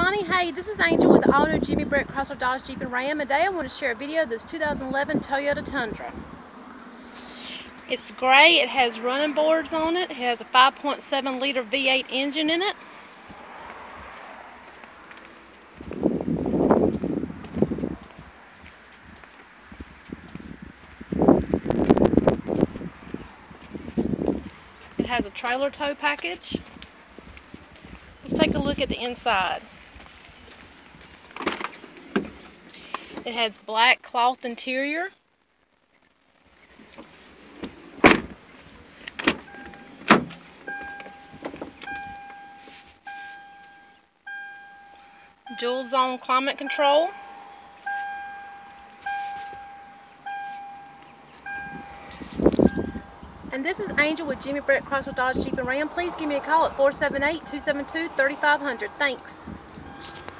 Ronnie. Hey, this is Angel with the all new Jimmy Brett Chrysler Dodge Jeep and Ram. Today I want to share a video of this 2011 Toyota Tundra. It's gray, it has running boards on it, it has a 5.7 liter V8 engine in it. It has a trailer tow package. Let's take a look at the inside. It has black cloth interior. Dual zone climate control. And this is Angel with Jimmy Brett Chrysler Dodge Jeep and Ram. Please give me a call at 478-272-3500. Thanks.